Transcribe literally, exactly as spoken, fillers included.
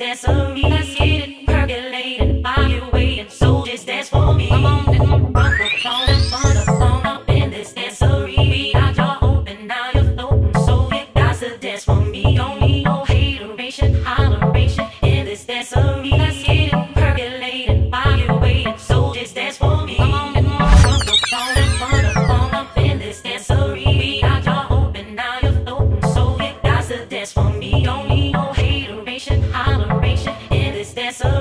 dancery. Let's get it percolating, body waiting, so just dance for me. Come on, then rock the phone, fun up, phone up in this dancery. We got your open, now you're floating, so you got to dance for me. Don't need no hateration, holleration in this dancery. Let's get it percolating, body waiting, so just dance for me. Come on, then rock the phone, fun up, phone up in this dancery. We got your open, now you're floating, so you got to dance for me. Don't need no hateration, holleration in this dancery.